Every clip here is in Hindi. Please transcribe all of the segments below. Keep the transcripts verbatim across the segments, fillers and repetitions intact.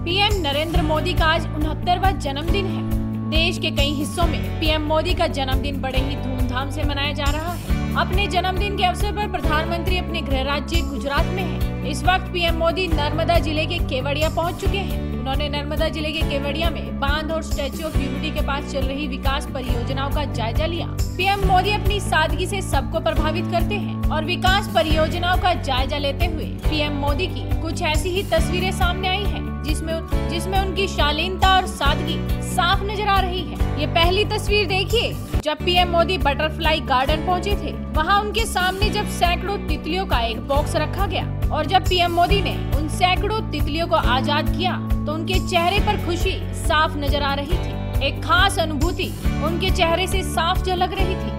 पीएम नरेंद्र मोदी का आज उनहत्तरवां जन्मदिन है। देश के कई हिस्सों में पीएम मोदी का जन्मदिन बड़े ही धूमधाम से मनाया जा रहा है। अपने जन्मदिन के अवसर पर प्रधानमंत्री अपने गृह राज्य गुजरात में हैं। इस वक्त पीएम मोदी नर्मदा जिले के केवड़िया पहुंच चुके हैं। उन्होंने नर्मदा जिले के केवड़िया में बांध और स्टैच्यू ऑफ यूनिटी के पास चल रही विकास परियोजनाओं का जायजा लिया। पीएम मोदी अपनी सादगी से सबको प्रभावित करते हैं और विकास परियोजनाओं का जायजा लेते हुए पीएम मोदी की कुछ ऐसी ही तस्वीरें सामने आई हैं, जिसमें जिसमें उनकी शालीनता और सादगी साफ नजर आ रही है। ये पहली तस्वीर देखिए, जब पीएम मोदी बटरफ्लाई गार्डन पहुंचे थे। वहां उनके सामने जब सैकड़ों तितलियों का एक बॉक्स रखा गया और जब पीएम मोदी ने उन सैकड़ों तितलियों को आजाद किया तो उनके चेहरे पर खुशी साफ नजर आ रही थी। एक खास अनुभूति उनके चेहरे से साफ झलक रही थी।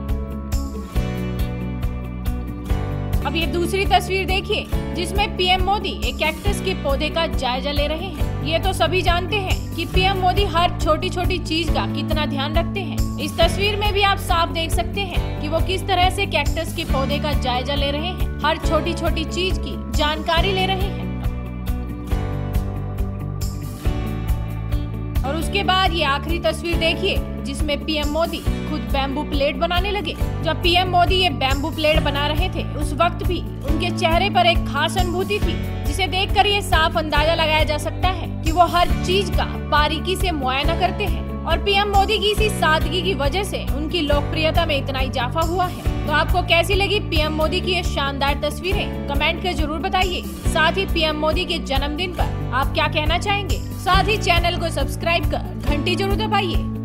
अब ये दूसरी तस्वीर देखिए, जिसमें पीएम मोदी एक कैक्टस के पौधे का जायजा ले रहे हैं। ये तो सभी जानते हैं कि पीएम मोदी हर छोटी छोटी चीज का कितना ध्यान रखते हैं। इस तस्वीर में भी आप साफ देख सकते हैं कि वो किस तरह से कैक्टस के पौधे का जायजा ले रहे हैं, हर छोटी छोटी चीज की जानकारी ले रहे हैं। और उसके बाद ये आखिरी तस्वीर देखिए, जिसमें पीएम मोदी खुद बैम्बू प्लेट बनाने लगे। जब पीएम मोदी ये बैम्बू प्लेट बना रहे थे, उस वक्त भी उनके चेहरे पर एक खास अनुभूति थी, जिसे देखकर ये साफ अंदाजा लगाया जा सकता है कि वो हर चीज का बारीकी से मुआयना करते हैं। और पीएम मोदी की इसी सादगी की वजह से उनकी लोकप्रियता में इतना इजाफा हुआ है। तो आपको कैसी लगी पीएम मोदी की ये शानदार तस्वीरें, कमेंट कर जरूर बताइए। साथ ही पीएम मोदी के जन्मदिन पर आप क्या कहना चाहेंगे। साथ ही चैनल को सब्सक्राइब कर घंटी जरूर दबाइए।